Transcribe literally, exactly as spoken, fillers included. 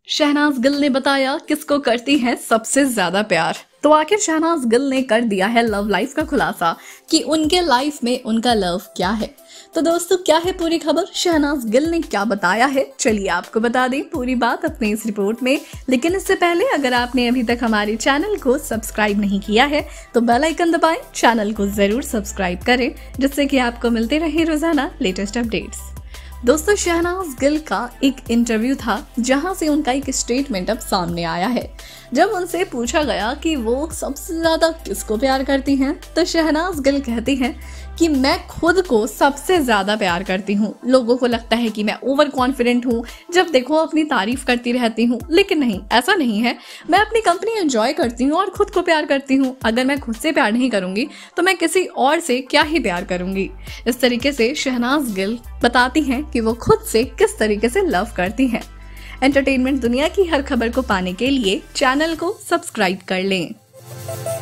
शहनाज गिल ने बताया किसको करती हैं सबसे ज्यादा प्यार। तो आखिर शहनाज गिल ने कर दिया है लव लाइफ का खुलासा कि उनके लाइफ में उनका लव क्या है। तो दोस्तों क्या है पूरी खबर, शहनाज गिल ने क्या बताया है, चलिए आपको बता दें पूरी बात अपनी इस रिपोर्ट में। लेकिन इससे पहले अगर आपने अभी तक हमारे चैनल को सब्सक्राइब नहीं किया है तो बेल आइकन दबाएं, चैनल को जरूर सब्सक्राइब करें जिससे कि आपको मिलते रहे रोजाना लेटेस्ट अपडेट्स। दोस्तों शहनाज गिल का एक इंटरव्यू था जहां से उनका एक स्टेटमेंट अब सामने आया है। जब उनसे पूछा गया कि वो सबसे ज्यादा किसको प्यार करती हैं तो शहनाज गिल कहती हैं कि मैं खुद को सबसे ज्यादा प्यार करती हूँ। लोगों को लगता है कि मैं ओवर कॉन्फिडेंट हूँ, जब देखो अपनी तारीफ करती रहती हूँ, लेकिन नहीं, ऐसा नहीं है। मैं अपनी कंपनी एंजॉय करती हूँ और खुद को प्यार करती हूँ। अगर मैं खुद से प्यार नहीं करूंगी तो मैं किसी और से क्या ही प्यार करूंगी। इस तरीके से शहनाज गिल बताती हैं कि वो खुद से किस तरीके से लव करती हैं। एंटरटेनमेंट दुनिया की हर खबर को पाने के लिए चैनल को सब्सक्राइब कर लें।